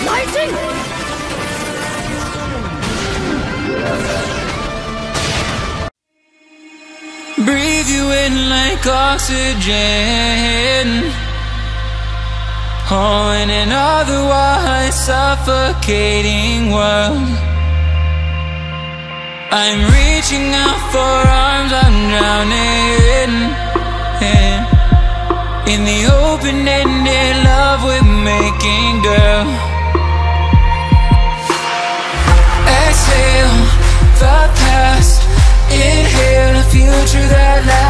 Lighting! Breathe you in like oxygen. Oh, in an otherwise suffocating world, I'm reaching out for arms, I'm drowning in the open-ended love we're making, girl. Exhale the past, inhale a future that lasts.